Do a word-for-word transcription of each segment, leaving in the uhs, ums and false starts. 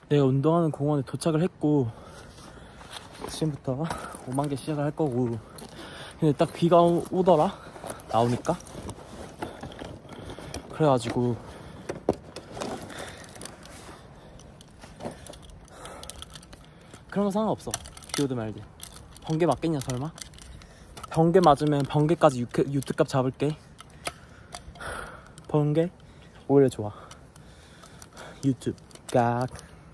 내가 운동하는 공원에 도착을 했고 지금부터 오만 개 시작을 할 거고, 근데 딱 비가 오, 오더라 나오니까. 그래가지고 그런 거 상관없어. 비 오든 말든. 번개 맞겠냐 설마? 번개 맞으면 번개까지 유튜, 유튜값 잡을게. 번개 오히려 좋아. 유튜브 깍.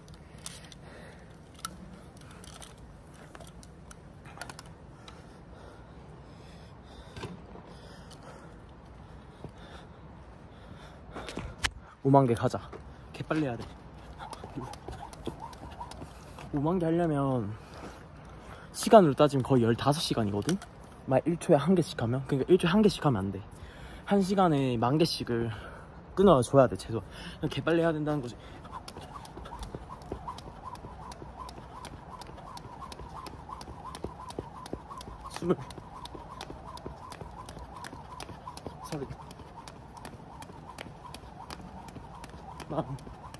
오만 개 가자. 개빨리 해야 돼. 오만 개 하려면 시간으로 따지면 거의 열다섯 시간이거든? 막 일 초에 한 개씩 하면? 그러니까 일 초에 한 개씩 하면 안 돼. 한 시간에 만 개씩을 끊어줘야 돼, 최소. 개빨리 해야 된다는 거지. 스물, 서른, 마흔,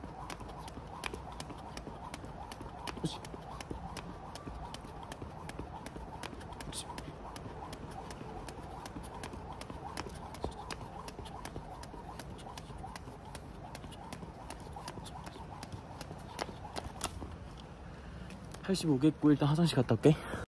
오십, 육십, 팔십오 개 했고 일단 화장실 갔다 올게.